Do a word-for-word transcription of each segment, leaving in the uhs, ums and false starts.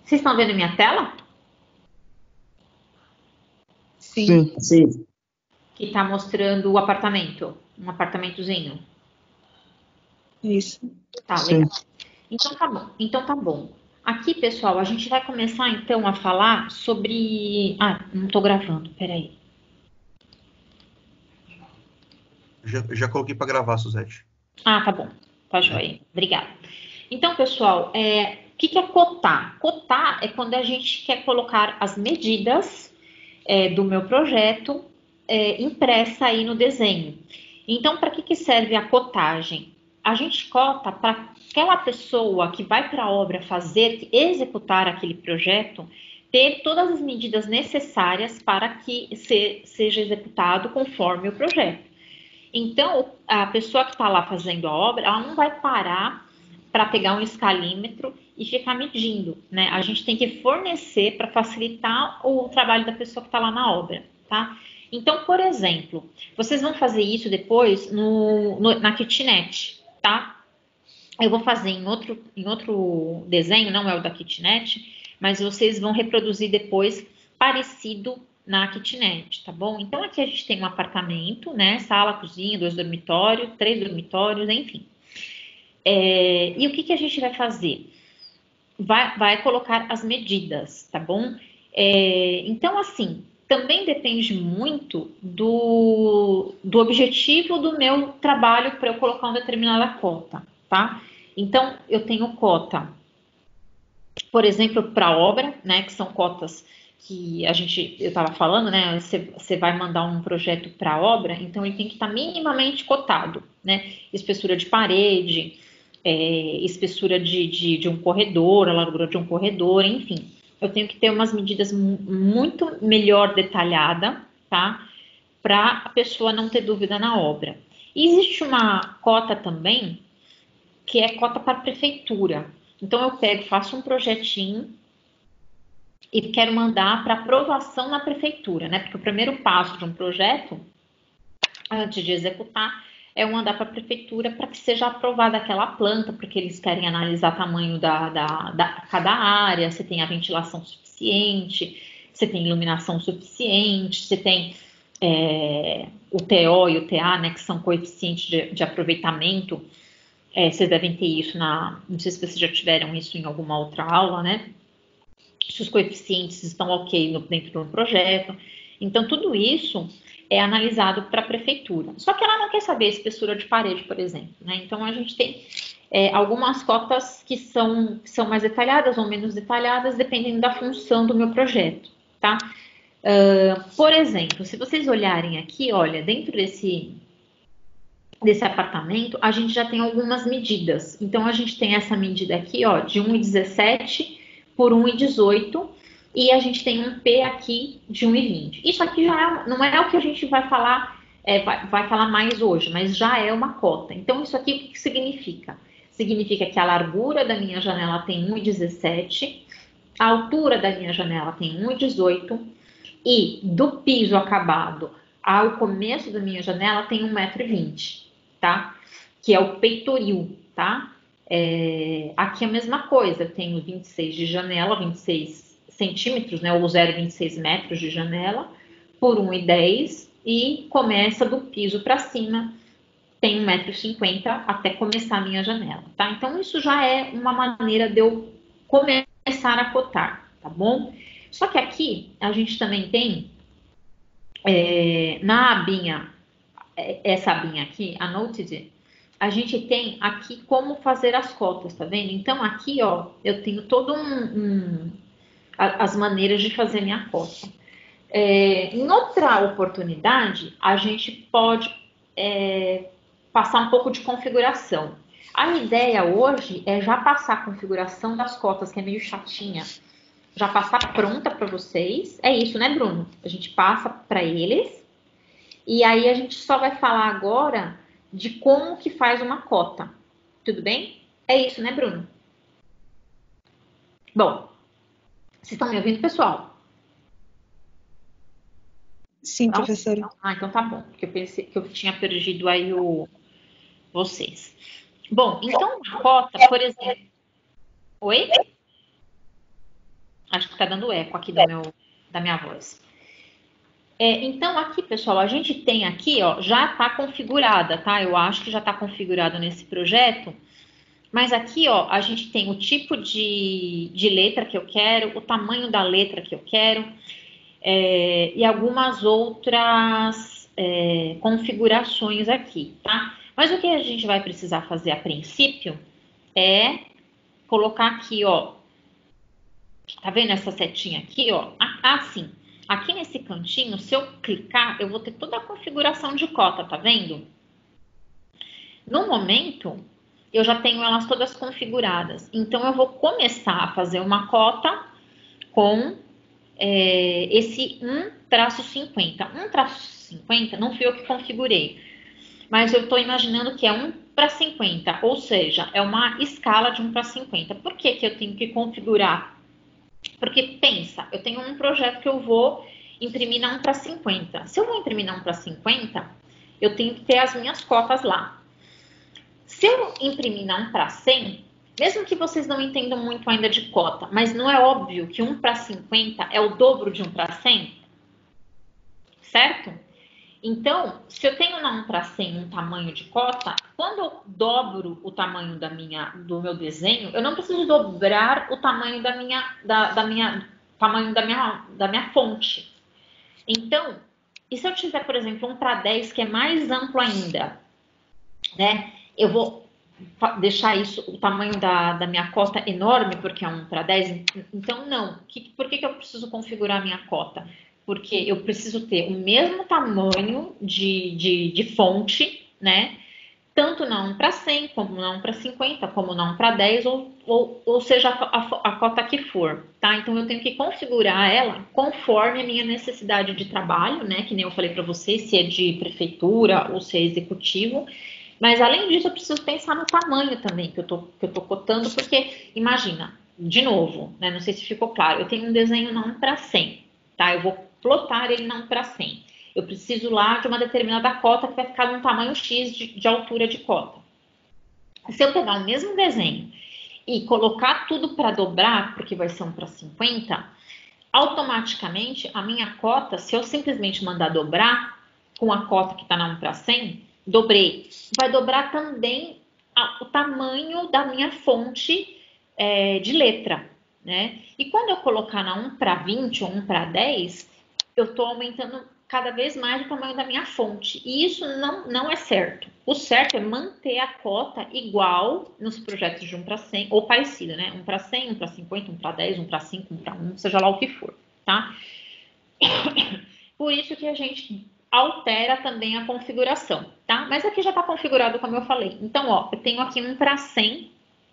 Vocês estão vendo minha tela? Sim. Sim. Que está mostrando o apartamento, um apartamentozinho. Isso. Tá, Sim. legal. Então tá bom. Então tá bom. Aqui, pessoal, a gente vai começar então a falar sobre. Ah, não tô gravando, peraí. Já, já coloquei para gravar, Suzete. Ah, tá bom. Tá joia. Obrigada. Então, pessoal, é, o que, que é cotar? Cotar é quando a gente quer colocar as medidas é, do meu projeto é, impressa aí no desenho. Então, para que, que serve a cotagem? A gente cota para aquela pessoa que vai para a obra fazer, executar aquele projeto, ter todas as medidas necessárias para que se, seja executado conforme o projeto. Então, a pessoa que está lá fazendo a obra, ela não vai parar para pegar um escalímetro e ficar medindo, né? A gente tem que fornecer para facilitar o trabalho da pessoa que está lá na obra, tá? Então, por exemplo, vocês vão fazer isso depois no, no, na kitnet, tá? Eu vou fazer em outro, em outro desenho, não é o da kitnet, mas vocês vão reproduzir depois parecido na kitnet, tá bom? Então, aqui a gente tem um apartamento, né? Sala, cozinha, dois dormitórios, três dormitórios, enfim. É, e o que, que a gente vai fazer? Vai, vai colocar as medidas, tá bom? É, então, assim, também depende muito do, do objetivo do meu trabalho para eu colocar uma determinada cota, tá? Então, eu tenho cota, por exemplo, para obra, né, que são cotas que a gente, eu estava falando, né, você, você vai mandar um projeto para obra, então ele tem que estar minimamente cotado, né, espessura de parede, é, espessura de, de, de um corredor, a largura de um corredor, enfim. Eu tenho que ter umas medidas muito melhor detalhada, tá, para a pessoa não ter dúvida na obra. E existe uma cota também, que é cota para a prefeitura. Então eu pego, faço um projetinho e quero mandar para aprovação na prefeitura, né? Porque o primeiro passo de um projeto, antes de executar, é eu mandar para a prefeitura para que seja aprovada aquela planta, porque eles querem analisar o tamanho da, da, da cada área, se tem a ventilação suficiente, se tem iluminação suficiente, se tem é, o T O e o T A, né? Que são coeficientes de, de aproveitamento. É, vocês devem ter isso na. Não sei se vocês já tiveram isso em alguma outra aula, né? Se os coeficientes estão ok no, dentro do projeto. Então, tudo isso é analisado para a prefeitura. Só que ela não quer saber a espessura de parede, por exemplo, né? Então, a gente tem é, algumas cotas que são, que são mais detalhadas ou menos detalhadas, dependendo da função do meu projeto, tá? Uh, por exemplo, se vocês olharem aqui, olha, dentro desse desse apartamento, a gente já tem algumas medidas. Então, a gente tem essa medida aqui, ó, de um vírgula dezessete por um vírgula dezoito, e a gente tem um P aqui de um vírgula vinte. Isso aqui já é, não é o que a gente vai falar, é, vai, vai falar mais hoje, mas já é uma cota. Então, isso aqui o que, que significa? Significa que a largura da minha janela tem um vírgula dezessete, a altura da minha janela tem um vírgula dezoito, e do piso acabado ao começo da minha janela tem um metro e vinte. Tá? Que é o peitoril, tá? É, aqui é a mesma coisa, eu tenho vinte e seis de janela, vinte e seis centímetros, né? Ou zero vírgula vinte e seis metros de janela por um vírgula dez e começa do piso para cima, tem um metro e cinquenta até começar a minha janela, tá? Então, isso já é uma maneira de eu começar a cotar, tá bom? Só que aqui a gente também tem é, na abinha essa abinha aqui, a Noted, a gente tem aqui como fazer as cotas, tá vendo? Então, aqui, ó, eu tenho todo um... um as maneiras de fazer minha cota. É, em outra oportunidade, a gente pode é, passar um pouco de configuração. A ideia hoje é já passar a configuração das cotas, que é meio chatinha, já passar pronta para vocês. É isso, né, Bruno? A gente passa para eles. E aí a gente só vai falar agora de como que faz uma cota. Tudo bem? É isso, né, Bruno? Bom, vocês estão me ouvindo, pessoal? Sim, então, professora. Ah, então tá bom, porque eu pensei que eu tinha perdido aí o vocês. Bom, então uma cota, por exemplo... Oi? Acho que tá dando eco aqui do meu, da minha voz. É, então, aqui, pessoal, a gente tem aqui, ó, já tá configurada, tá? Eu acho que já tá configurado nesse projeto. Mas aqui, ó, a gente tem o tipo de, de letra que eu quero, o tamanho da letra que eu quero, é, e algumas outras é, configurações aqui, tá? Mas o que a gente vai precisar fazer a princípio é colocar aqui, ó, tá vendo essa setinha aqui, ó? Assim, aqui nesse cantinho, se eu clicar, eu vou ter toda a configuração de cota, tá vendo? No momento, eu já tenho elas todas configuradas. Então, eu vou começar a fazer uma cota com é, esse um traço cinquenta. um traço cinquenta não fui eu que configurei, mas eu estou imaginando que é um para cinquenta, ou seja, é uma escala de um para cinquenta. Por que que eu tenho que configurar? Porque, pensa, eu tenho um projeto que eu vou imprimir na um para cinquenta. Se eu vou imprimir na um para cinquenta, eu tenho que ter as minhas cotas lá. Se eu imprimir na um para cem, mesmo que vocês não entendam muito ainda de cota, mas não é óbvio que um para cinquenta é o dobro de um para cem? Certo? Então, se eu tenho na um para cem um tamanho de cota, quando eu dobro o tamanho da minha, do meu desenho, eu não preciso dobrar o tamanho da minha, da, da minha, tamanho da minha, da minha fonte. Então, e se eu tiver, por exemplo, um para dez, que é mais amplo ainda, né? Eu vou deixar isso, o tamanho da, da minha cota enorme, porque é um para dez, então não. Que, por que, que eu preciso configurar a minha cota? Porque eu preciso ter o mesmo tamanho de, de, de fonte, né? Tanto na um para cem, como na um para cinquenta, como na um para dez, ou, ou, ou seja, a, a, a cota que for, tá? Então, eu tenho que configurar ela conforme a minha necessidade de trabalho, né? Que nem eu falei para vocês, se é de prefeitura ou se é executivo. Mas, além disso, eu preciso pensar no tamanho também que eu tô, que eu tô cotando, porque, imagina, de novo, né? Não sei se ficou claro, eu tenho um desenho na um para cem, tá? Eu vou plotar ele na um para cem. Eu preciso lá de uma determinada cota que vai ficar num tamanho X de, de altura de cota. Se eu pegar o mesmo desenho e colocar tudo para dobrar, porque vai ser um para cinquenta, automaticamente a minha cota, se eu simplesmente mandar dobrar com a cota que está na um para cem, dobrei, vai dobrar também a, o tamanho da minha fonte é, de letra, né? E quando eu colocar na um para vinte ou um para dez, eu estou aumentando cada vez mais o tamanho da minha fonte. E isso não, não é certo. O certo é manter a cota igual nos projetos de um para cem, ou parecido, né? um para cem, um para cinquenta, um para dez, um para cinco, um para um, seja lá o que for, tá? Por isso que a gente altera também a configuração, tá? Mas aqui já está configurado, como eu falei. Então, ó, eu tenho aqui um para cem.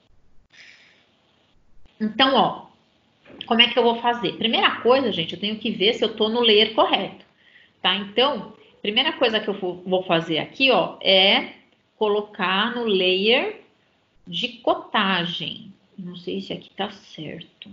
Então, ó, como é que eu vou fazer? Primeira coisa, gente, eu tenho que ver se eu estou no layer correto, tá? Então, primeira coisa que eu vou fazer aqui, ó, é colocar no layer de cotagem. Não sei se aqui tá certo.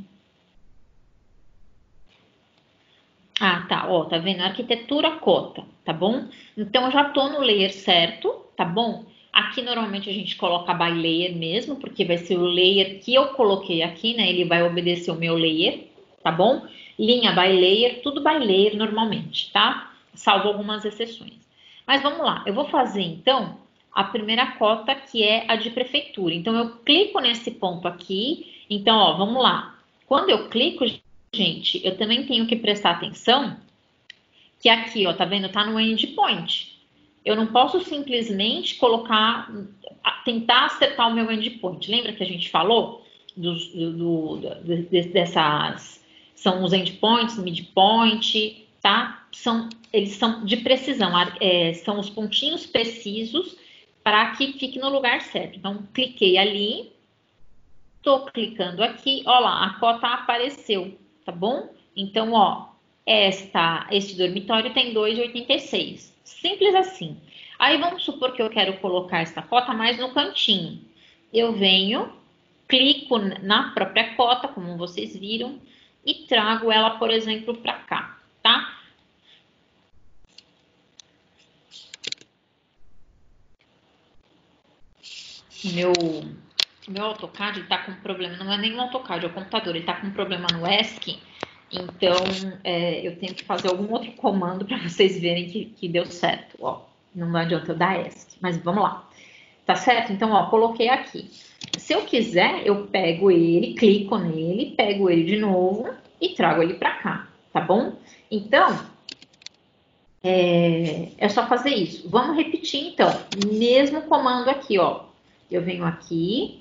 Ah, tá, ó, tá vendo? Arquitetura cota, tá bom? Então, eu já tô no layer certo, tá bom? Aqui, normalmente, a gente coloca by layer mesmo, porque vai ser o layer que eu coloquei aqui, né? Ele vai obedecer o meu layer, tá bom? Linha by layer, tudo by layer normalmente, tá? Salvo algumas exceções. Mas vamos lá, eu vou fazer, então, a primeira cota, que é a de prefeitura. Então, eu clico nesse ponto aqui. Então, ó, vamos lá. Quando eu clico, gente, eu também tenho que prestar atenção que aqui, ó, tá vendo? Tá no endpoint. Eu não posso simplesmente colocar, tentar acertar o meu endpoint. Lembra que a gente falou dos, do, do, do, dessas, são os endpoints, midpoint, tá? São, eles são de precisão, é, são os pontinhos precisos para que fique no lugar certo. Então, cliquei ali, tô clicando aqui, ó lá, a cota apareceu, tá bom? Então, ó, esta, este dormitório tem dois vírgula oitenta e seis. Simples assim. Aí, vamos supor que eu quero colocar esta cota mais no cantinho. Eu venho, clico na própria cota, como vocês viram, e trago ela, por exemplo, para cá, tá? Meu... O meu AutoCAD está com problema, não é nem o AutoCAD, é o computador, ele está com problema no E S C, Então, é, eu tenho que fazer algum outro comando para vocês verem que, que deu certo. Ó, não adianta eu dar ESC, mas vamos lá. Tá certo? Então, ó, coloquei aqui. Se eu quiser, eu pego ele, clico nele, pego ele de novo e trago ele para cá, tá bom? Então, é, é só fazer isso. Vamos repetir, então. Mesmo comando aqui, ó. Eu venho aqui.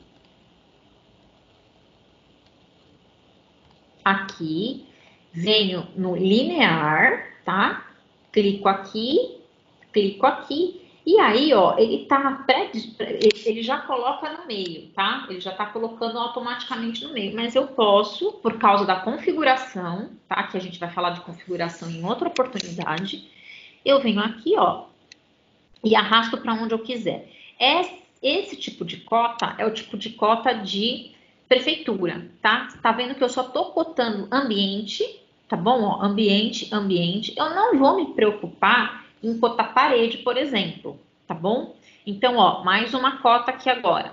Aqui. Venho no linear, tá? Clico aqui, clico aqui. E aí, ó, ele tá pré, ele já coloca no meio, tá? Ele já tá colocando automaticamente no meio. Mas eu posso, por causa da configuração, tá? Que a gente vai falar de configuração em outra oportunidade. Eu venho aqui, ó, e arrasto para onde eu quiser. Esse, esse tipo de cota é o tipo de cota de prefeitura, tá? Tá vendo que eu só tô cotando ambiente, tá bom? Ó, ambiente, ambiente. Eu não vou me preocupar em cotar parede, por exemplo, tá bom? Então, ó, mais uma cota aqui agora.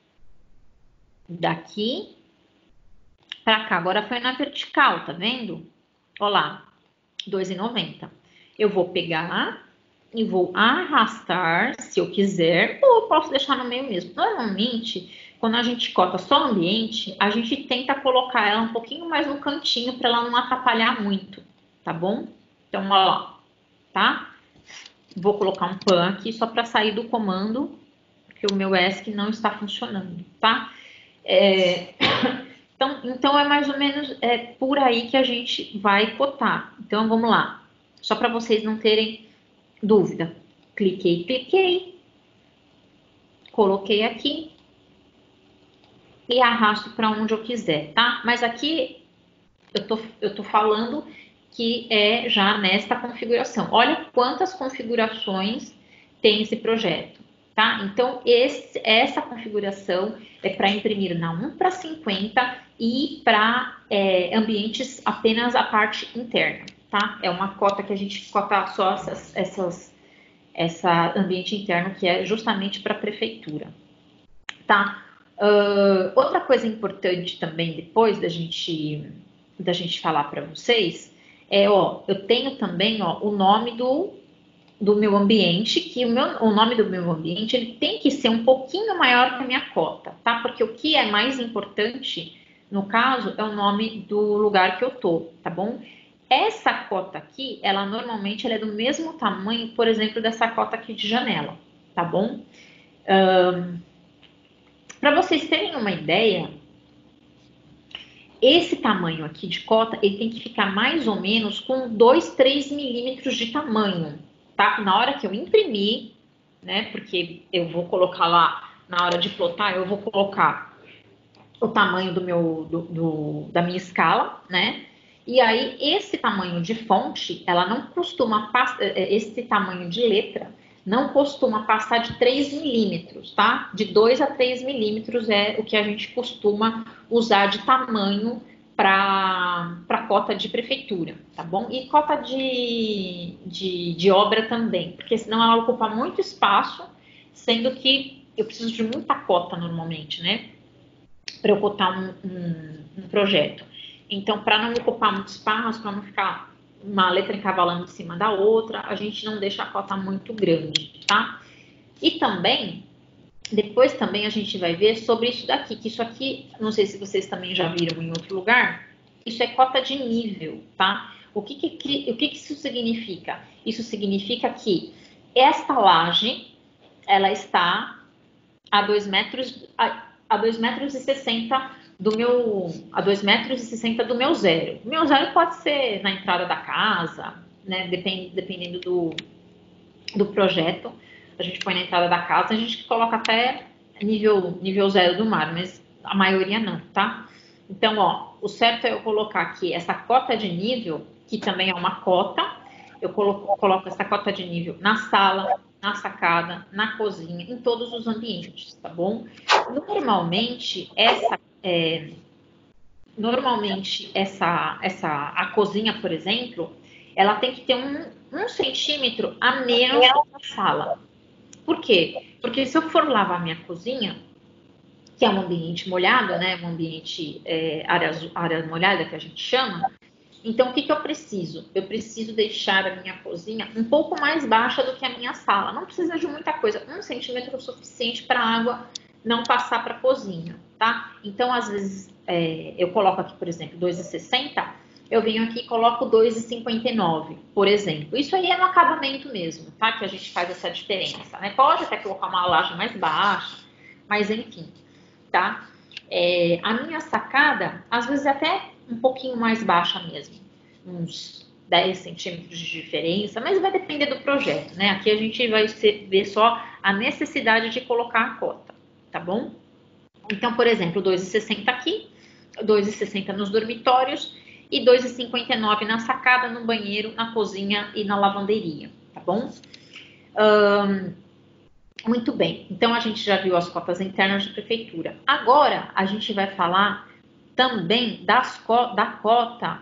Daqui para cá. Agora foi na vertical, tá vendo? Ó lá, dois reais e noventa. Eu vou pegar e vou arrastar, se eu quiser, ou eu posso deixar no meio mesmo. Normalmente, quando a gente cota só ambiente, a gente tenta colocar ela um pouquinho mais no cantinho para ela não atrapalhar muito, tá bom? Então, ó lá, tá? Vou colocar um pan aqui só para sair do comando, porque o meu ESC não está funcionando, tá? É... Então, então, é mais ou menos é, por aí que a gente vai cotar. Então, vamos lá. Só para vocês não terem dúvida. Cliquei, cliquei. Coloquei aqui. E arrasto para onde eu quiser, tá? Mas aqui eu tô, eu tô falando que é já nesta configuração. Olha quantas configurações tem esse projeto, tá? Então, esse, essa configuração é para imprimir na um para cinquenta e para é, ambientes apenas a parte interna, tá? É uma cota que a gente cota só essas, essas, essa ambiente interno que é justamente para a prefeitura, tá? Uh, outra coisa importante também depois da gente, da gente falar para vocês é, ó, eu tenho também, ó, o nome do, do meu ambiente, que o, meu, o nome do meu ambiente ele tem que ser um pouquinho maior que a minha cota, tá? Porque o que é mais importante, no caso, é o nome do lugar que eu tô, tá bom? Essa cota aqui, ela normalmente ela é do mesmo tamanho, por exemplo, dessa cota aqui de janela, tá bom? Um, Para vocês terem uma ideia, esse tamanho aqui de cota, ele tem que ficar mais ou menos com dois, três milímetros de tamanho, tá? Na hora que eu imprimir, né, porque eu vou colocar lá, na hora de plotar, eu vou colocar o tamanho do meu, do, do, da minha escala, né? E aí, esse tamanho de fonte, ela não costuma, esse tamanho de letra, não costuma passar de três milímetros, tá? De dois a três milímetros é o que a gente costuma usar de tamanho para cota de prefeitura, tá bom? E cota de, de, de obra também, porque senão ela ocupa muito espaço, sendo que eu preciso de muita cota normalmente, né? Para eu cotar um, um, um projeto. Então, para não ocupar muito espaço, para não ficar uma letra encavalando em cima da outra, a gente não deixa a cota muito grande, tá? E também, depois também a gente vai ver sobre isso daqui, que isso aqui, não sei se vocês também já viram em outro lugar, isso é cota de nível, tá? O que que, o que, que isso significa? Isso significa que esta laje, ela está a dois metros, a, a dois metros e sessenta do meu, a dois metros e sessenta do meu zero. O meu zero pode ser na entrada da casa, né? Depend, dependendo do, do projeto. A gente põe na entrada da casa, a gente coloca até nível, nível zero do mar, mas a maioria não, tá? Então, ó, o certo é eu colocar aqui essa cota de nível, que também é uma cota. Eu coloco, coloco essa cota de nível na sala, na sacada, na cozinha, em todos os ambientes, tá bom? Normalmente, essa, é, normalmente essa, essa, a cozinha, por exemplo, ela tem que ter um, um centímetro a menos da sala. Por quê? Porque se eu for lavar minha cozinha, que é um ambiente molhado, né, um ambiente, é, área, área molhada que a gente chama, Então, o que, que eu preciso? Eu preciso deixar a minha cozinha um pouco mais baixa do que a minha sala. Não precisa de muita coisa, um centímetro é o suficiente para a água não passar para a cozinha, tá? Então, às vezes, é, eu coloco aqui, por exemplo, dois e sessenta, eu venho aqui e coloco dois e cinquenta e nove, por exemplo. Isso aí é no acabamento mesmo, tá? Que a gente faz essa diferença, né? Pode até colocar uma laje mais baixa, mas enfim, tá? É, a minha sacada, às vezes, é até um pouquinho mais baixa mesmo, uns dez centímetros de diferença, mas vai depender do projeto, né? Aqui a gente vai ver só a necessidade de colocar a cota, tá bom? Então, por exemplo, dois e sessenta aqui, dois e sessenta nos dormitórios e dois e cinquenta e nove na sacada, no banheiro, na cozinha e na lavanderia, tá bom? Hum, muito bem, então a gente já viu as cotas internas de prefeitura. Agora, a gente vai falar também das co da cota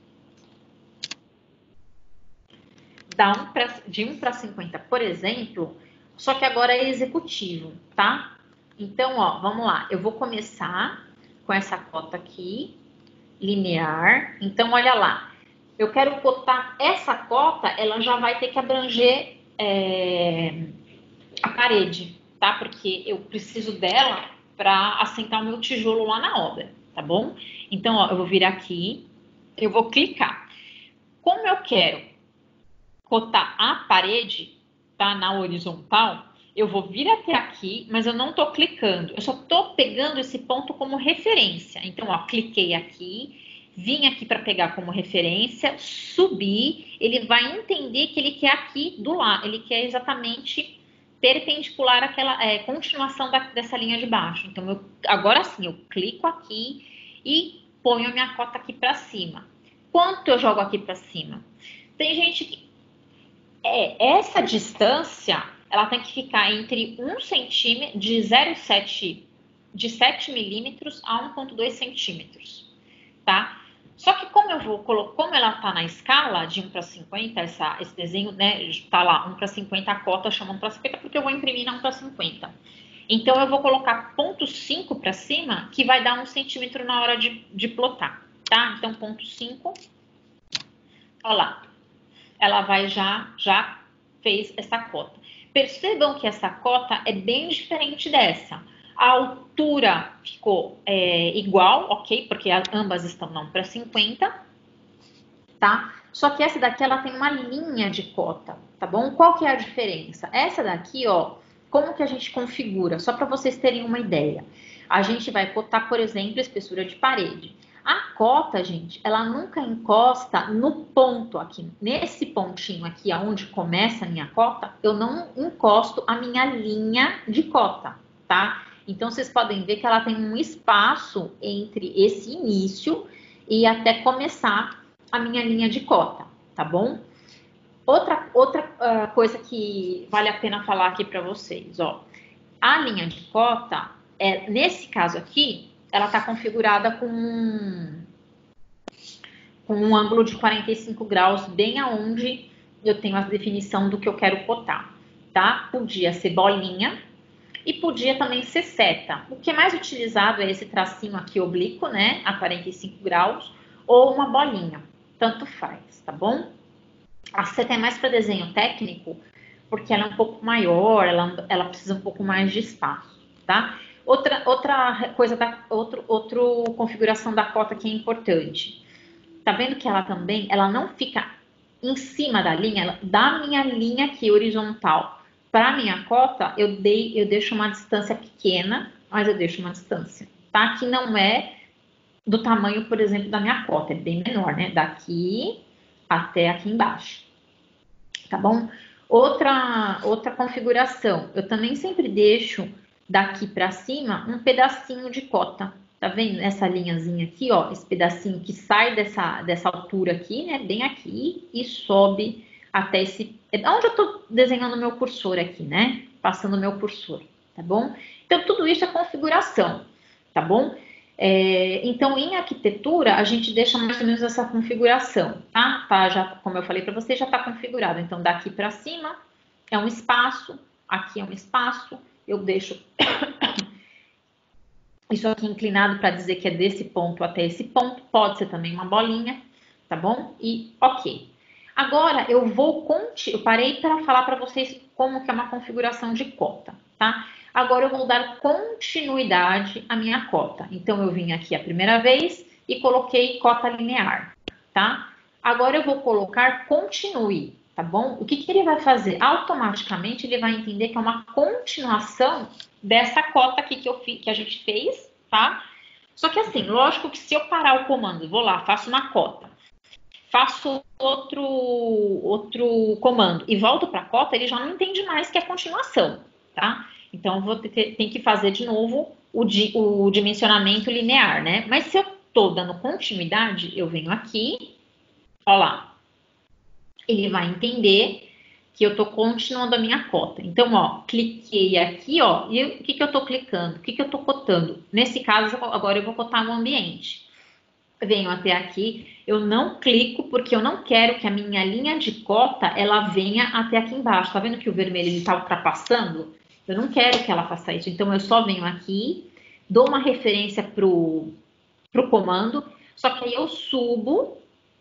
da um pra, de um para cinquenta, por exemplo, só que agora é executivo, tá? Então, ó, vamos lá. Eu vou começar com essa cota aqui, linear. Então, olha lá. Eu quero cotar essa cota, ela já vai ter que abranger é, a parede, tá? Porque eu preciso dela para assentar o meu tijolo lá na obra, tá bom? Então, ó, eu vou vir aqui, eu vou clicar. Como eu quero cotar a parede, tá? Na horizontal, eu vou vir até aqui, mas eu não tô clicando. Eu só tô pegando esse ponto como referência. Então, ó, cliquei aqui, vim aqui para pegar como referência, subi, ele vai entender que ele quer aqui do lado, ele quer exatamente perpendicular àquela é, continuação da, dessa linha de baixo. Então, eu, agora sim, eu clico aqui e ponho a minha cota aqui para cima. Quanto eu jogo aqui para cima? Tem gente que... É, essa distância, ela tem que ficar entre um centímetro, de zero vírgula sete, de sete milímetros a um vírgula dois centímetros, tá? Só que como eu vou colocar, como ela tá na escala de um para cinquenta, essa, esse desenho, né, tá lá, um para cinquenta, a cota chama um para cinquenta, porque eu vou imprimir na um para cinquenta. Então, eu vou colocar ponto cinco para cima, que vai dar um centímetro na hora de, de plotar, tá? Então, ponto cinco, ó lá, ela vai já, já fez essa cota. Percebam que essa cota é bem diferente dessa. A altura ficou é, igual, ok? Porque ambas estão não para cinquenta, tá? Só que essa daqui, ela tem uma linha de cota, tá bom? Qual que é a diferença? Essa daqui, ó, como que a gente configura? Só para vocês terem uma ideia. A gente vai cotar, por exemplo, espessura de parede. A cota, gente, ela nunca encosta no ponto aqui. Nesse pontinho aqui, aonde começa a minha cota, eu não encosto a minha linha de cota, tá? Então, vocês podem ver que ela tem um espaço entre esse início e até começar a minha linha de cota, tá bom? Outra, outra uh, coisa que vale a pena falar aqui para vocês, ó. A linha de cota, é, nesse caso aqui, ela está configurada com um, com um ângulo de quarenta e cinco graus, bem aonde eu tenho a definição do que eu quero cotar, tá? Podia ser bolinha e podia também ser seta. O que é mais utilizado é esse tracinho aqui oblíquo, né? A quarenta e cinco graus, ou uma bolinha. Tanto faz, tá bom? A seta é mais para desenho técnico, porque ela é um pouco maior, ela, ela precisa um pouco mais de espaço, tá? Outra, outra coisa, da, outro, outra configuração da cota que é importante. Tá vendo que ela também, ela não fica em cima da linha, ela, da minha linha aqui horizontal para minha cota, eu, dei, eu deixo uma distância pequena, mas eu deixo uma distância, tá? Que não é do tamanho, por exemplo, da minha cota, é bem menor, né? Daqui até aqui embaixo, tá bom? Outra, outra configuração, eu também sempre deixo daqui para cima um pedacinho de cota, tá vendo? Essa linhazinha aqui, ó, esse pedacinho que sai dessa, dessa altura aqui, né? Bem aqui e sobe até esse... Onde eu tô desenhando meu cursor aqui, né? Passando meu cursor, tá bom? Então, tudo isso é configuração, tá bom? É, então, em arquitetura, a gente deixa mais ou menos essa configuração, tá? Tá já, como eu falei para você, já está configurado. Então, daqui para cima é um espaço, aqui é um espaço, eu deixo isso aqui inclinado para dizer que é desse ponto até esse ponto, pode ser também uma bolinha, tá bom? E ok. Agora eu vou eu parei para falar para vocês como que é uma configuração de cota, tá? Agora eu vou dar continuidade à minha cota. Então eu vim aqui a primeira vez e coloquei cota linear, tá? Agora eu vou colocar continue, tá bom? O que que ele vai fazer? Automaticamente ele vai entender que é uma continuação dessa cota aqui que, eu fi, que a gente fez, tá? Só que assim, lógico que se eu parar o comando, vou lá, faço uma cota, faço outro, outro comando e volto para a cota, ele já não entende mais que é continuação, tá? Então, eu vou ter, tem que fazer de novo o, di, o dimensionamento linear, né? Mas se eu estou dando continuidade, eu venho aqui, ó lá, ele vai entender que eu estou continuando a minha cota. Então, ó, cliquei aqui, ó, e o que, que eu estou clicando? O que, que eu estou cotando? Nesse caso, agora eu vou cotar o ambiente. Venho até aqui, eu não clico porque eu não quero que a minha linha de cota, ela venha até aqui embaixo. Tá vendo que o vermelho está ultrapassando? Eu não quero que ela faça isso. Então, eu só venho aqui, dou uma referência pro, pro comando, só que aí eu subo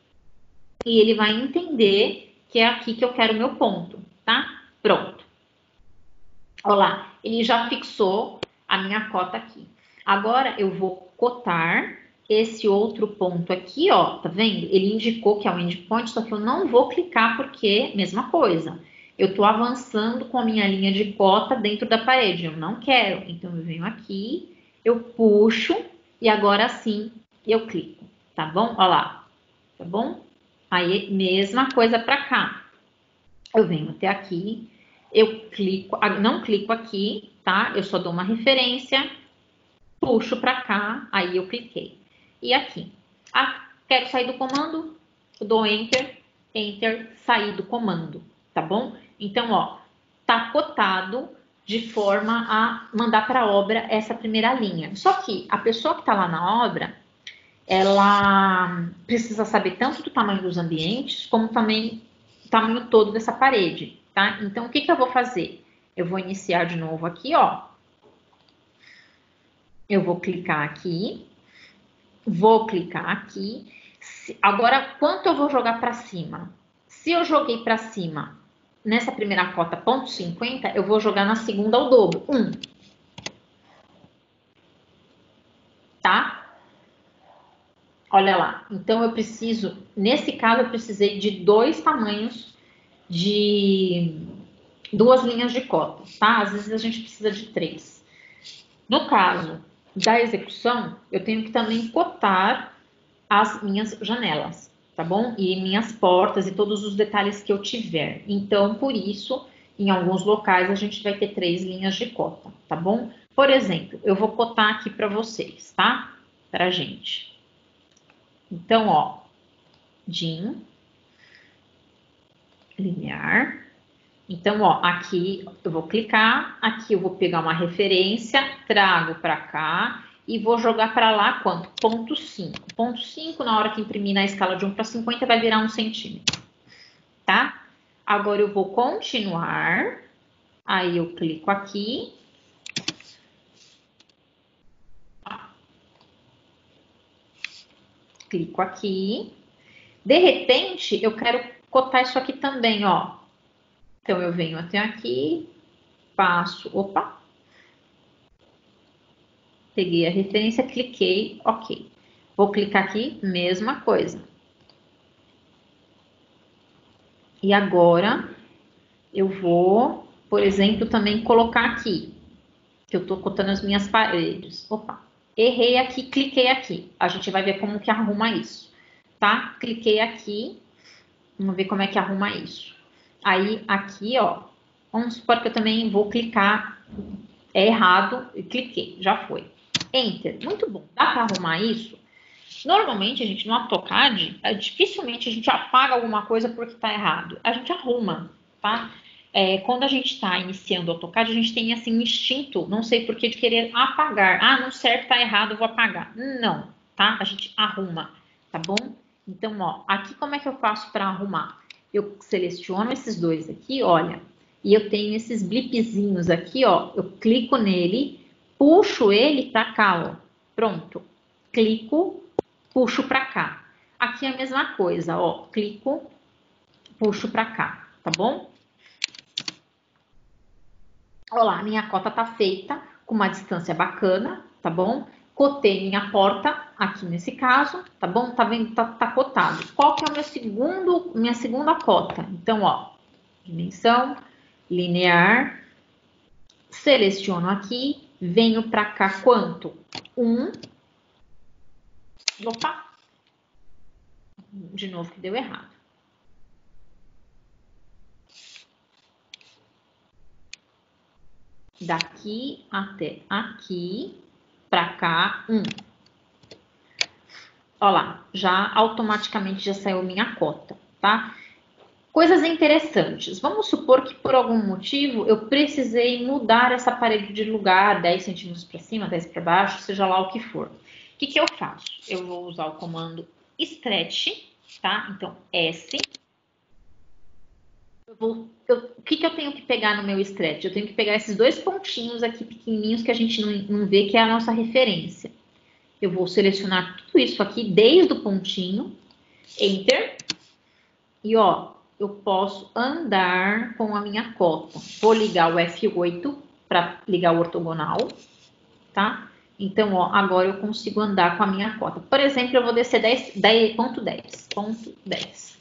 e ele vai entender que é aqui que eu quero o meu ponto, tá? Pronto. Olha lá, ele já fixou a minha cota aqui. Agora, eu vou cotar esse outro ponto aqui, ó, tá vendo? Ele indicou que é o endpoint, só que eu não vou clicar porque, mesma coisa, eu tô avançando com a minha linha de cota dentro da parede, eu não quero. Então, eu venho aqui, eu puxo e agora sim eu clico, tá bom? Ó lá, tá bom? Aí, mesma coisa pra cá. Eu venho até aqui, eu clico, não clico aqui, tá? Eu só dou uma referência, puxo pra cá, aí eu cliquei. E aqui, ah, quero sair do comando, eu dou Enter, Enter, sair do comando, tá bom? Então, ó, tá cotado de forma a mandar para a obra essa primeira linha. Só que a pessoa que tá lá na obra, ela precisa saber tanto do tamanho dos ambientes, como também o tamanho todo dessa parede, tá? Então, o que que eu vou fazer? Eu vou iniciar de novo aqui, ó. Eu vou clicar aqui. Vou clicar aqui. Agora, quanto eu vou jogar para cima? Se eu joguei para cima nessa primeira cota, ponto cinquenta, eu vou jogar na segunda o dobro, um. Tá? Olha lá. Então, eu preciso, nesse caso, eu precisei de dois tamanhos de duas linhas de cota, tá? Às vezes a gente precisa de três. No caso da execução, eu tenho que também cotar as minhas janelas, tá bom? E minhas portas e todos os detalhes que eu tiver. Então, por isso, em alguns locais a gente vai ter três linhas de cota, tá bom? Por exemplo, eu vou cotar aqui para vocês, tá? Pra gente. Então, ó, dim, linear. Então, ó, aqui eu vou clicar, aqui eu vou pegar uma referência, trago para cá e vou jogar para lá quanto? Ponto cinco. Ponto cinco, na hora que imprimir na escala de um para cinquenta, vai virar um centímetro, tá? Agora eu vou continuar, aí eu clico aqui. Clico aqui. De repente, eu quero cotar isso aqui também, ó. Então, eu venho até aqui, passo, opa. Peguei a referência, cliquei, ok. Vou clicar aqui, mesma coisa. E agora, eu vou, por exemplo, também colocar aqui, que eu tô cotando as minhas paredes. Opa, errei aqui, cliquei aqui. A gente vai ver como que arruma isso, tá? Cliquei aqui, vamos ver como é que arruma isso. Aí, aqui, ó, vamos supor que eu também vou clicar, é errado, e cliquei, já foi. Enter, muito bom. Dá para arrumar isso? Normalmente, a gente no AutoCAD, dificilmente a gente apaga alguma coisa porque está errado. A gente arruma, tá? É, quando a gente está iniciando o AutoCAD, a gente tem, assim, um instinto, não sei porquê, de querer apagar. Ah, não serve, tá errado, eu vou apagar. Não, tá? A gente arruma, tá bom? Então, ó, aqui como é que eu faço para arrumar? Eu seleciono esses dois aqui, olha, e eu tenho esses blipzinhos aqui, ó, eu clico nele, puxo ele pra cá, ó, pronto, clico, puxo pra cá. Aqui é a mesma coisa, ó, clico, puxo para cá, tá bom? Olha lá, minha cota tá feita, com uma distância bacana, tá bom? Cotei minha porta, aqui nesse caso, tá bom? Tá vendo? Tá, tá cotado. Qual que é o meu segundo, minha segunda cota? Então, ó, dimensão, linear, seleciono aqui, venho para cá quanto? Um. Opa! De novo que deu errado. Daqui até aqui, para cá, um. Olha lá, já automaticamente já saiu minha cota, tá? Coisas interessantes. Vamos supor que por algum motivo eu precisei mudar essa parede de lugar, dez centímetros para cima, dez para baixo, seja lá o que for. O que, que eu faço? Eu vou usar o comando stretch, tá? Então, S. Eu vou, eu, o que, que eu tenho que pegar no meu stretch? Eu tenho que pegar esses dois pontinhos aqui pequenininhos que a gente não, não vê, que é a nossa referência. Eu vou selecionar tudo isso aqui desde o pontinho, Enter, e ó, eu posso andar com a minha cota. Vou ligar o F oito para ligar o ortogonal, tá? Então, ó, agora eu consigo andar com a minha cota. Por exemplo, eu vou descer dez ponto dez. Ponto dez.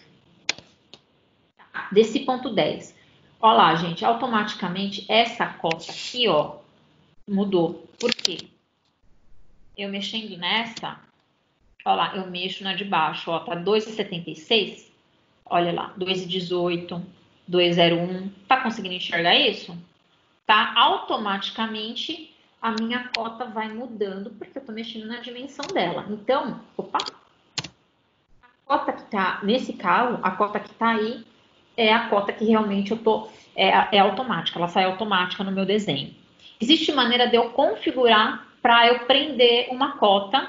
Tá, desci ponto dez. Ó lá, gente, automaticamente essa cota aqui, ó, mudou. Por quê? Eu mexendo nessa, ó lá, eu mexo na de baixo, ó, tá dois vírgula setenta e seis. Olha lá, dois vírgula dezoito, dois vírgula zero um. Tá conseguindo enxergar isso? Tá? Automaticamente a minha cota vai mudando, porque eu tô mexendo na dimensão dela. Então, opa, a cota que tá, nesse caso, a cota que tá aí é a cota que realmente eu tô, é, é automática, ela sai automática no meu desenho. Existe maneira de eu configurar para eu prender uma cota.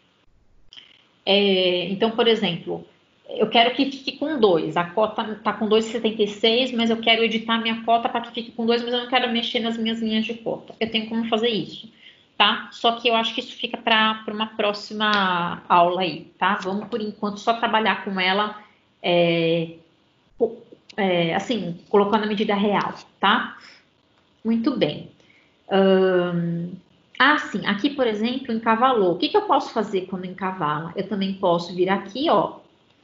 É, então, por exemplo, eu quero que fique com dois. A cota está com dois vírgula setenta e seis, mas eu quero editar minha cota para que fique com dois, mas eu não quero mexer nas minhas linhas de cota. Eu tenho como fazer isso, tá? Só que eu acho que isso fica para uma próxima aula aí, tá? Vamos, por enquanto, só trabalhar com ela, é, é, assim, colocando a medida real, tá? Muito bem. Hum, ah, sim. Aqui, por exemplo, encavalou. O que, que eu posso fazer quando encavala? Eu também posso vir aqui, ó,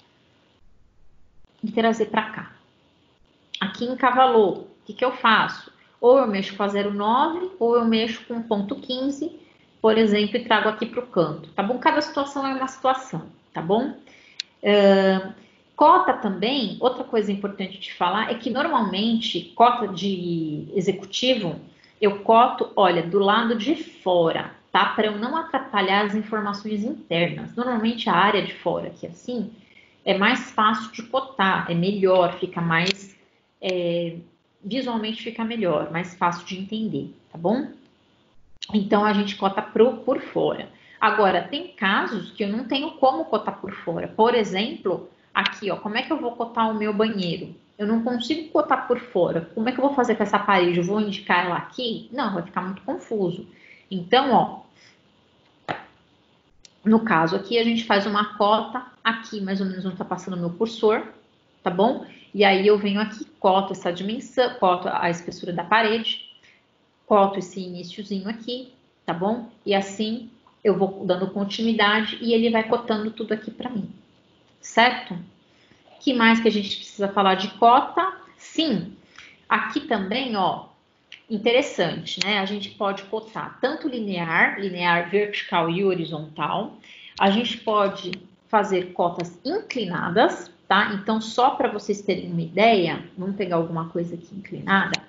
e trazer para cá. Aqui encavalou. O que, que eu faço? Ou eu mexo com a zero vírgula nove, ou eu mexo com ponto quinze, por exemplo, e trago aqui para o canto, tá bom? Cada situação é uma situação, tá bom? Uh, cota também, outra coisa importante de falar é que normalmente, cota de executivo, eu coto, olha, do lado de fora, tá? Para eu não atrapalhar as informações internas. Normalmente a área de fora, que assim, é mais fácil de cotar, é melhor, fica mais, é, visualmente fica melhor, mais fácil de entender, tá bom? Então, a gente cota pro, por fora. Agora, tem casos que eu não tenho como cotar por fora. Por exemplo, aqui, ó, como é que eu vou cotar o meu banheiro? Eu não consigo cotar por fora. Como é que eu vou fazer com essa parede? Eu vou indicar ela aqui? Não, vai ficar muito confuso. Então, ó, no caso aqui, a gente faz uma cota aqui, mais ou menos onde está passando o meu cursor, tá bom? E aí eu venho aqui, coto essa dimensão, coto a espessura da parede, coto esse iniciozinho aqui, tá bom? E assim eu vou dando continuidade e ele vai cotando tudo aqui para mim, certo? Que mais que a gente precisa falar de cota? Sim, aqui também, ó, interessante, né? A gente pode cotar tanto linear, linear vertical e horizontal. A gente pode fazer cotas inclinadas, tá? Então, só para vocês terem uma ideia, vamos pegar alguma coisa aqui inclinada.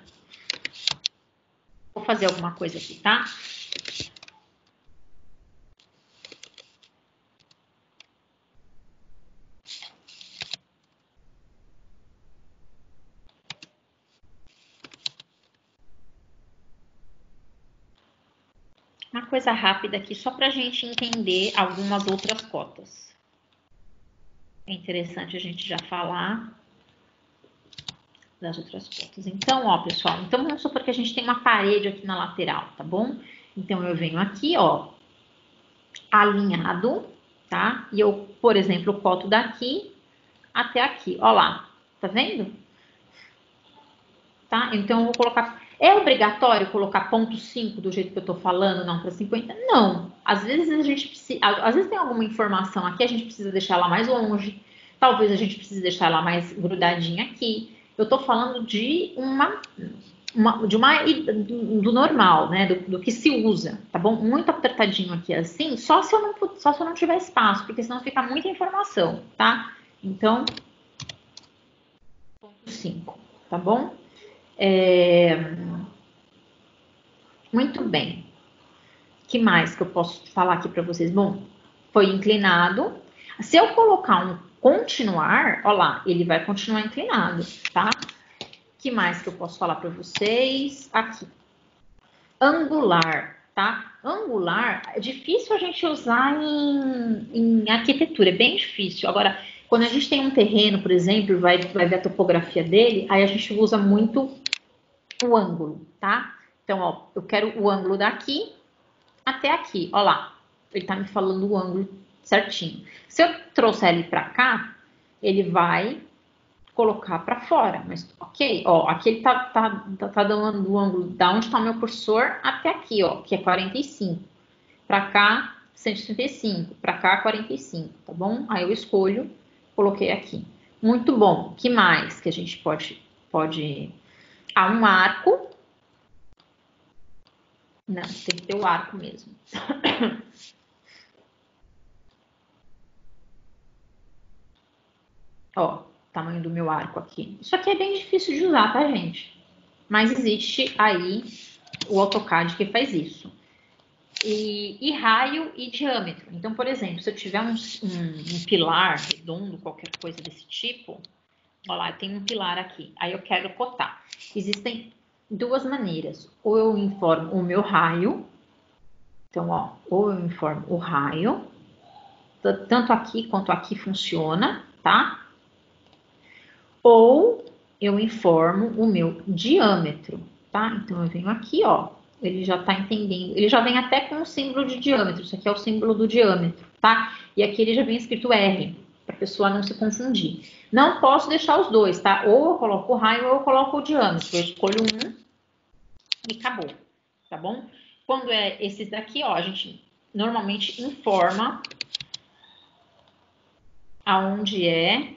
Vou fazer alguma coisa aqui, tá? Uma coisa rápida aqui, só para a gente entender algumas outras cotas. É interessante a gente já falar das outras cotas. Então, ó, pessoal, então vamos supor que a gente tem uma parede aqui na lateral, tá bom? Então, eu venho aqui, ó, alinhado, tá? E eu, por exemplo, coto daqui até aqui, ó lá, tá vendo? Tá? Então, eu vou colocar... É obrigatório colocar ponto cinco do jeito que eu tô falando, não para cinquenta? Não. Às vezes a gente precisa... Às vezes tem alguma informação aqui, a gente precisa deixar ela mais longe. Talvez a gente precise deixar ela mais grudadinha aqui. Eu tô falando de uma... uma de uma... Do, do normal, né? Do, do que se usa, tá bom? Muito apertadinho aqui assim, só se eu não, só se eu não tiver espaço, porque senão fica muita informação, tá? Então, ponto cinco, tá bom? É... Muito bem. O que mais que eu posso falar aqui para vocês? Bom, foi inclinado. Se eu colocar um continuar, ó lá, ele vai continuar inclinado, tá? O que mais que eu posso falar para vocês? Aqui. Angular, tá? Angular é difícil a gente usar em, em arquitetura, é bem difícil. Agora, quando a gente tem um terreno, por exemplo, vai, vai ver a topografia dele, aí a gente usa muito o ângulo, tá? Então, ó, eu quero o ângulo daqui até aqui, ó lá. Ele tá me falando o ângulo certinho. Se eu trouxer ele para cá, ele vai colocar para fora, mas ok, ó, aqui ele tá, tá, tá, tá dando o ângulo da onde está o meu cursor até aqui, ó, que é quarenta e cinco. Para cá, cento e trinta e cinco. Para cá, quarenta e cinco, tá bom? Aí eu escolho, coloquei aqui. Muito bom. Que mais que a gente pode... pode... Há um arco. Não, tem que ter o arco mesmo. Ó, tamanho do meu arco aqui. Isso aqui é bem difícil de usar, tá, gente? Mas existe aí o AutoCAD que faz isso. E, e raio e diâmetro. Então, por exemplo, se eu tiver um, um, um pilar redondo, qualquer coisa desse tipo, ó lá, tem um pilar aqui. Aí eu quero cotar. Existem duas maneiras. Ou eu informo o meu raio. Então, ó, ou eu informo o raio. Tanto aqui quanto aqui funciona, tá? Ou eu informo o meu diâmetro, tá? Então, eu venho aqui, ó, ele já tá entendendo, ele já vem até com o símbolo de diâmetro, isso aqui é o símbolo do diâmetro, tá? E aqui ele já vem escrito R, para a pessoa não se confundir. Não posso deixar os dois, tá? Ou eu coloco o raio ou eu coloco o diâmetro, eu escolho um e acabou, tá bom? Quando é esses daqui, ó, a gente normalmente informa aonde é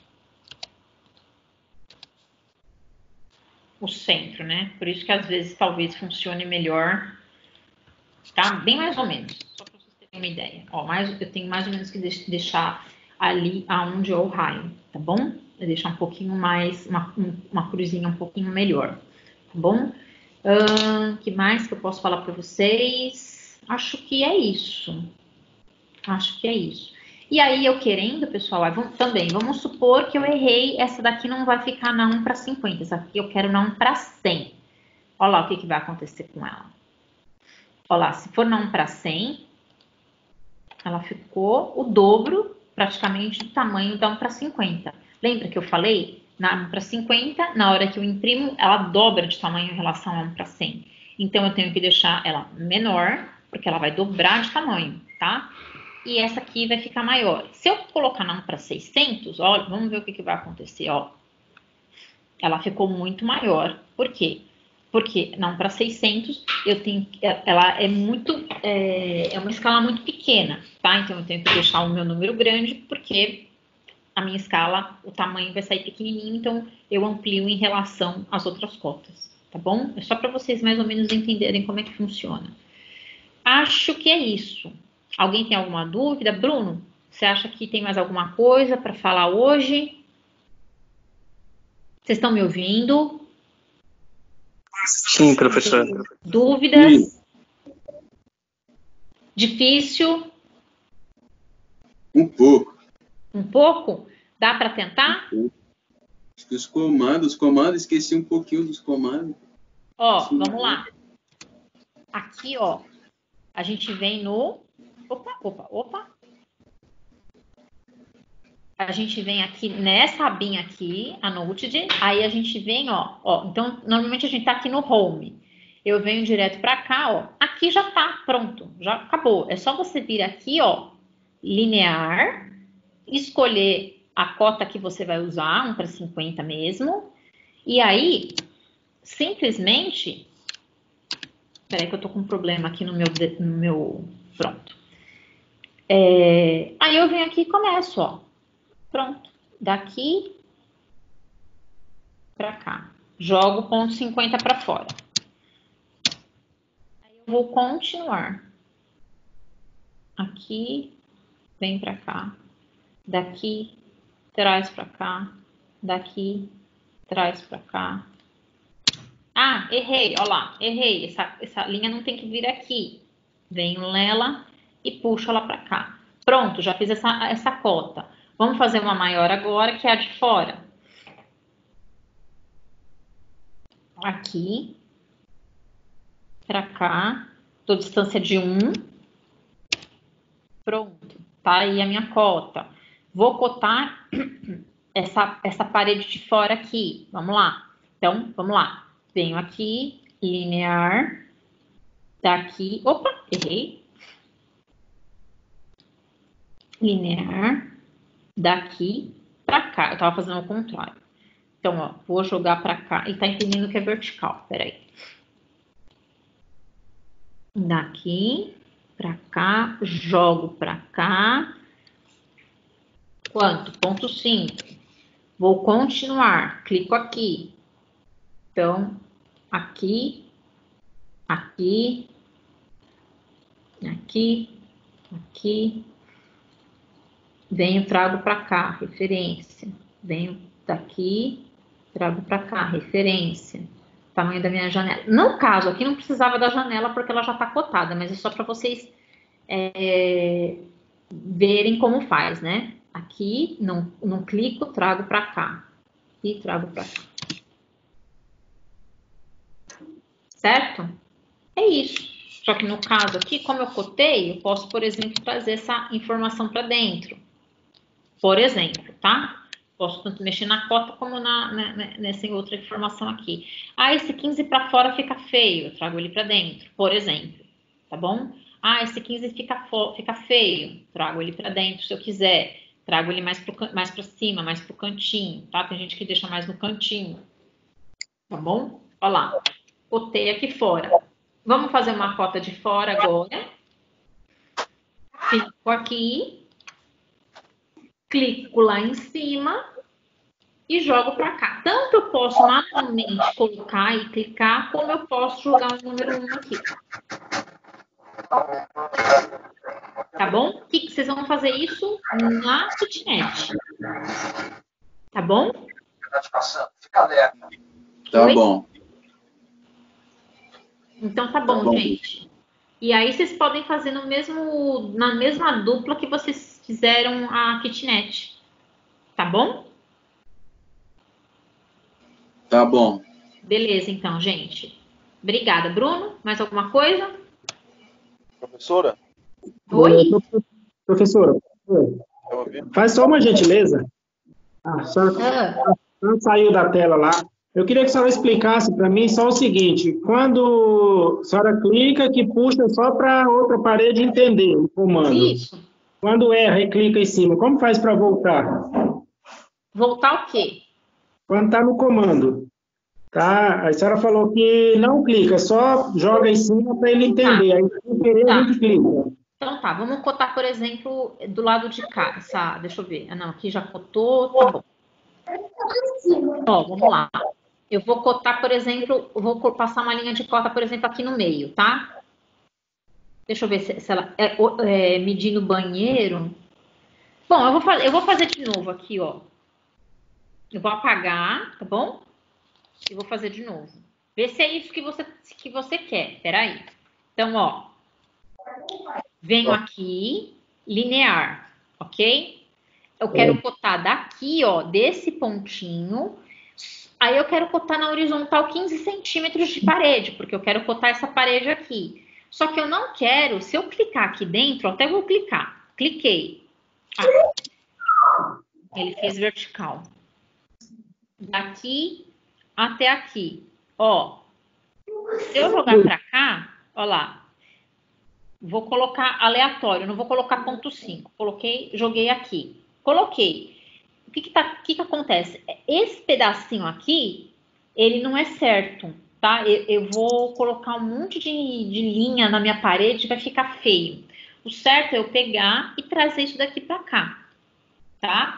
o centro, né? Por isso que às vezes talvez funcione melhor, tá? Bem mais ou menos, só para vocês terem uma ideia. Ó, mais, eu tenho mais ou menos que deixar ali aonde é o raio, tá bom? Eu deixar um pouquinho mais, uma, uma cruzinha um pouquinho melhor, tá bom? Uh, que mais que eu posso falar para vocês? Acho que é isso. Acho que é isso. E aí, eu querendo, pessoal, vamos, também, vamos supor que eu errei, essa daqui não vai ficar na um para cinquenta, essa aqui eu quero na um para cem. Olha lá o que, que vai acontecer com ela. Olha lá, se for na um para cem, ela ficou o dobro, praticamente, do tamanho da um para cinquenta. Lembra que eu falei? Na um para cinquenta, na hora que eu imprimo, ela dobra de tamanho em relação a um para cem. Então, eu tenho que deixar ela menor, porque ela vai dobrar de tamanho, tá? E essa aqui vai ficar maior. Se eu colocar na um para seiscentos, olha, vamos ver o que, que vai acontecer, ó. Ela ficou muito maior. Por quê? Porque na um para seiscentos, eu tenho, ela é muito, é, é uma escala muito pequena, tá? Então, eu tenho que deixar o meu número grande, porque a minha escala, o tamanho vai sair pequenininho, então eu amplio em relação às outras cotas, tá bom? É só para vocês mais ou menos entenderem como é que funciona. Acho que é isso. Alguém tem alguma dúvida? Bruno, você acha que tem mais alguma coisa para falar hoje? Vocês estão me ouvindo? Sim, professor. Dúvidas? Sim. Difícil? Um pouco. Um pouco? Dá para tentar? Um Acho que os comandos, os comandos, esqueci um pouquinho dos comandos. Ó, Sim. Vamos lá. Aqui, ó, a gente vem no... Opa, opa, opa. A gente vem aqui nessa abinha aqui, a Notepad, aí a gente vem, ó, ó, então, normalmente a gente tá aqui no Home. Eu venho direto pra cá, ó, aqui já tá pronto, já acabou. É só você vir aqui, ó, linear, escolher a cota que você vai usar, um para cinquenta mesmo, e aí, simplesmente, peraí que eu tô com um problema aqui no meu, no meu pronto. É, aí eu venho aqui e começo, ó, pronto, daqui para cá, jogo ponto cinquenta para fora. Aí eu vou continuar. Aqui, vem para cá, daqui, traz para cá, daqui, traz para cá. Ah, errei, olha lá, errei, essa, essa linha não tem que vir aqui. Venho nela e puxo ela para cá. Pronto, já fiz essa, essa cota. Vamos fazer uma maior agora, que é a de fora. Aqui, para cá, dou distância de um. Pronto, tá aí a minha cota. Vou cotar essa, essa parede de fora aqui. Vamos lá. Então, vamos lá. Venho aqui, linear. Daqui, opa, errei. Linear. Daqui para cá. Eu tava fazendo o contrário. Então, ó, vou jogar para cá. E tá entendendo que é vertical. Peraí. Daqui para cá, jogo para cá. Quanto? Ponto cinco. Vou continuar. Clico aqui. Então, aqui, aqui, aqui, aqui. Venho, trago para cá, referência. Venho daqui, trago para cá, referência. Tamanho da minha janela. No caso, aqui não precisava da janela porque ela já está cotada, mas é só para vocês é, verem como faz, né? Aqui, não, não clico, trago para cá. E trago para cá. Certo? É isso. Só que no caso aqui, como eu cotei, eu posso, por exemplo, trazer essa informação para dentro. Por exemplo, tá? Posso tanto mexer na cota como na, na, nessa outra informação aqui. Ah, esse quinze para fora fica feio, eu trago ele para dentro, por exemplo, tá bom? Ah, esse quinze fica, fica feio, trago ele para dentro se eu quiser. Trago ele mais para mais para cima, mais para o cantinho, tá? Tem gente que deixa mais no cantinho, tá bom? Olha lá, cotei aqui fora. Vamos fazer uma cota de fora agora. Fico aqui. Clico lá em cima e jogo para cá. Tanto eu posso manualmente colocar e clicar, como eu posso jogar o número um aqui. Tá bom? O que vocês vão fazer isso na kitnet? Tá bom? Tá Oi? Bom. Então tá bom, tá bom, gente. E aí vocês podem fazer no mesmo, na mesma dupla que vocês fizeram a kitnet. Tá bom? Tá bom. Beleza, então, gente. Obrigada. Bruno, mais alguma coisa? Professora? Oi? Professora, faz só uma gentileza. Ah, só, ah. só saiu da tela lá. Eu queria que a senhora explicasse para mim só o seguinte: quando a senhora clica, que puxa só para outra parede entender o comando. Isso. Quando erra e clica em cima, como faz para voltar? Voltar o quê? Quando está no comando. Tá? A senhora falou que não clica, só joga em cima para ele entender. Tá. Aí, sem querer, tá. a gente clica. Então tá, vamos cotar, por exemplo, do lado de cá. Essa, deixa eu ver. Ah, não, aqui já cotou, tá bom. Ó, vamos lá. Eu vou cotar, por exemplo, vou passar uma linha de cota, por exemplo, aqui no meio, tá? Deixa eu ver se, se ela é, é medindo o banheiro. Bom, eu vou, fazer, eu vou fazer de novo aqui, ó. Eu vou apagar, tá bom? E vou fazer de novo. Vê se é isso que você, que você quer. Peraí. Então, ó. Venho aqui, linear, ok? Eu quero cotar daqui, ó, desse pontinho. Aí eu quero cotar na horizontal quinze centímetros de parede, porque eu quero cotar essa parede aqui. Só que eu não quero, se eu clicar aqui dentro, até vou clicar. Cliquei. Aqui. Ele fez vertical. Daqui até aqui. Ó. Se eu jogar pra cá, ó lá. vou colocar aleatório, não vou colocar ponto cinco. Coloquei, joguei aqui. Coloquei. O que que, tá, que que acontece? Esse pedacinho aqui, ele não é certo, tá? Eu, eu vou colocar um monte de, de linha na minha parede, vai ficar feio. O certo é eu pegar e trazer isso daqui pra cá, tá?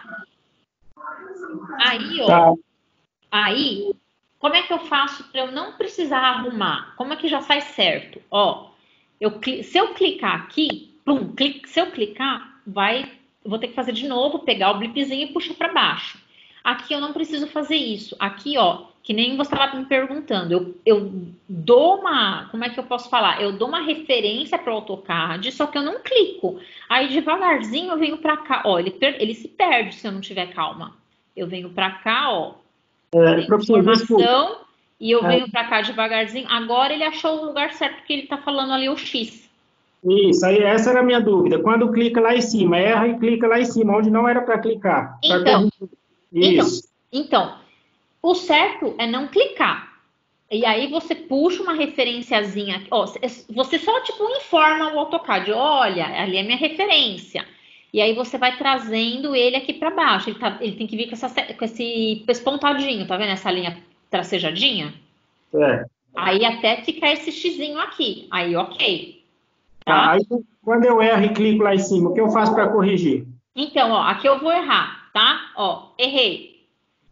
Aí, ó, Tá. aí, como é que eu faço para eu não precisar arrumar? Como é que já sai certo? Ó, eu, se eu clicar aqui, plum, clique, se eu clicar, vai, eu vou ter que fazer de novo, pegar o blipzinho e puxar para baixo. Aqui eu não preciso fazer isso. Aqui, ó, que nem você estava me perguntando, eu, eu dou uma, como é que eu posso falar? Eu dou uma referência para o AutoCAD, só que eu não clico. Aí devagarzinho eu venho para cá, ó, ele, ele se perde se eu não tiver calma. Eu venho para cá, ó, É, professor, desculpa. informação, e eu É. venho para cá devagarzinho. Agora ele achou o lugar certo, porque ele está falando ali o X. Isso, aí essa era a minha dúvida. Quando clica lá em cima, erra e clica lá em cima, onde não era para clicar. Pra Então, corrigir. Isso. Então, então, o certo é não clicar. E aí você puxa uma referenciazinha, ó, você só tipo informa o AutoCAD, olha, ali é minha referência. E aí você vai trazendo ele aqui para baixo. Ele, tá, ele tem que vir com, essa, com esse espontadinho, tá vendo essa linha tracejadinha? É. Aí até ficar esse xizinho aqui. Aí, ok. Tá, Tá? aí quando eu erro e clico lá em cima, o que eu faço para corrigir? Então, ó, aqui eu vou errar, tá? Ó, errei.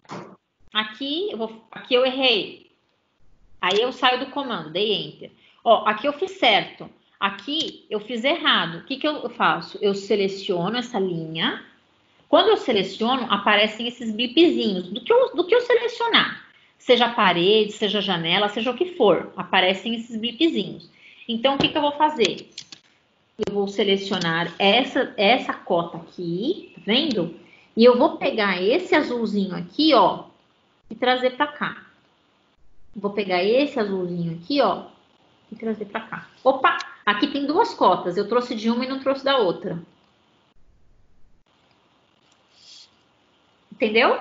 Aqui eu, vou, aqui eu errei. Aí eu saio do comando, dei Enter. Ó, aqui eu fiz certo. Aqui eu fiz errado. O que, que eu faço? Eu seleciono essa linha. Quando eu seleciono, aparecem esses blipzinhos do que eu, do que eu selecionar. Seja parede, seja janela, seja o que for. Aparecem esses blipzinhos. Então, o que, que eu vou fazer? Eu vou selecionar essa, essa cota aqui, tá vendo? E eu vou pegar esse azulzinho aqui, ó, e trazer para cá. Vou pegar esse azulzinho aqui, ó, e trazer para cá. Opa, aqui tem duas cotas. Eu trouxe de uma e não trouxe da outra. Entendeu?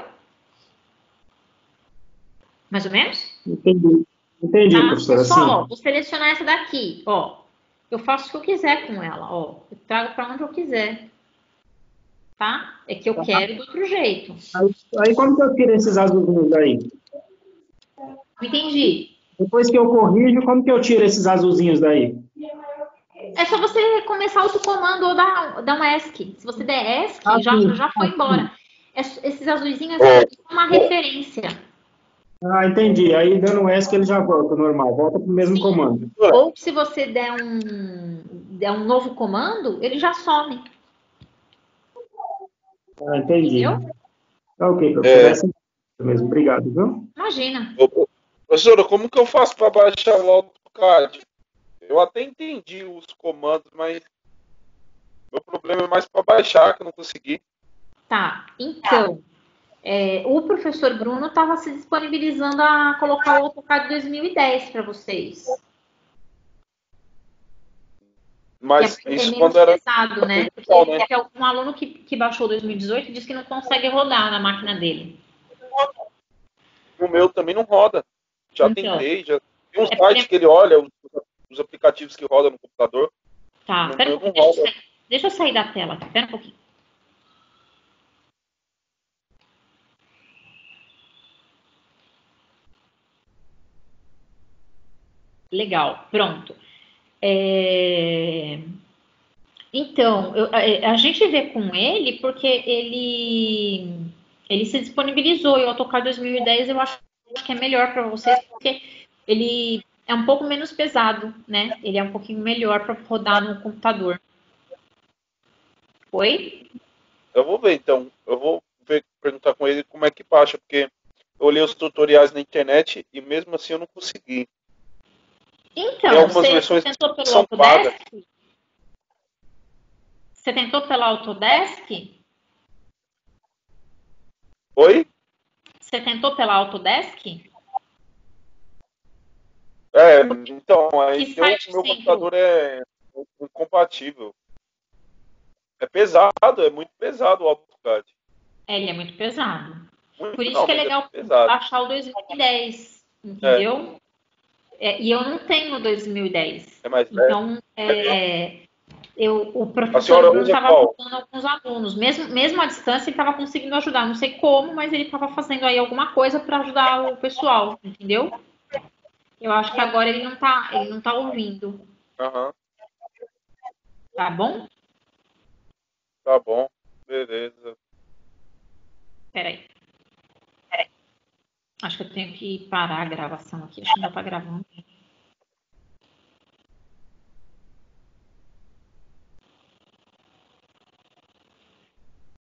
Mais ou menos? Entendi. Entendi, Tá? professora. É só, Sim. ó, vou selecionar essa daqui, ó. Eu faço o que eu quiser com ela, ó. Eu trago para onde eu quiser. Tá? É que eu quero do outro jeito. Aí, aí como que eu tiro esses azulzinhos daí? Entendi. Depois que eu corrijo, como que eu tiro esses azulzinhos daí? É só você começar outro comando ou dar, dar um ESC. Se você der ESC, Ah, já, sim. já foi Ah, embora. Es- Esses azuizinhos são uma referência. Ah, entendi. Aí dando um ESC ele já volta normal, volta para o mesmo comando. Ou se você der um, der um novo comando, ele já some. Ah, entendi. Entendeu? Tá ok, professor. É. Essa mesmo. Obrigado, viu? Imagina. Ô, professora, como que eu faço para baixar o AutoCAD? Eu até entendi os comandos, mas meu problema é mais para baixar, que eu não consegui. Tá. Então, é, o professor Bruno estava se disponibilizando a colocar o AutoCAD dois mil e dez para vocês. Mas Que é, isso é menos quando era pesado, né? Porque presencial, né? é um aluno que, que baixou dois mil e dezoito diz que não consegue rodar na máquina dele. O meu também não roda. Já Então, tentei, já tem um é site porque- que ele olha os, os aplicativos que rodam no computador. Tá, No pera um meu não pouquinho, deixa, eu roda. sair, deixa eu sair da tela aqui, pera um pouquinho. Legal, pronto. É, Então, eu- a, a gente vê com ele porque ele, ele se disponibilizou e o AutoCAD dois mil e dez eu acho que é melhor para vocês porque ele é um pouco menos pesado, né? Ele é um pouquinho melhor para rodar no computador. Oi? Eu vou ver, então. Eu vou ver, perguntar com ele como é que baixa, porque eu olhei os tutoriais na internet e mesmo assim eu não consegui. Tem Então, algumas você versões tentou que pelo são pagas. Autodesk? Você tentou pela Autodesk? Oi? Você tentou pela Autodesk? É, então, aí Que deu, site meu você computador é incompatível. É pesado, é muito pesado o AutoCAD. É, ele é muito pesado. Muito Por isso não, que é mas legal pesado. baixar o dois mil e dez, entendeu? É, e eu não tenho dois mil e dez. É mais velho. Então, é, eu, o A professor senhora Bruno usa estava qual? ajudando alguns alunos. Mesmo, mesmo à distância, ele estava conseguindo ajudar. Não sei como, mas ele estava fazendo aí alguma coisa para ajudar o pessoal, entendeu? Eu acho que agora ele não tá, ele não tá ouvindo. Aham, Tá bom? tá bom. Beleza. Peraí. Acho que eu tenho que parar a gravação aqui. Acho que ainda tá gravando.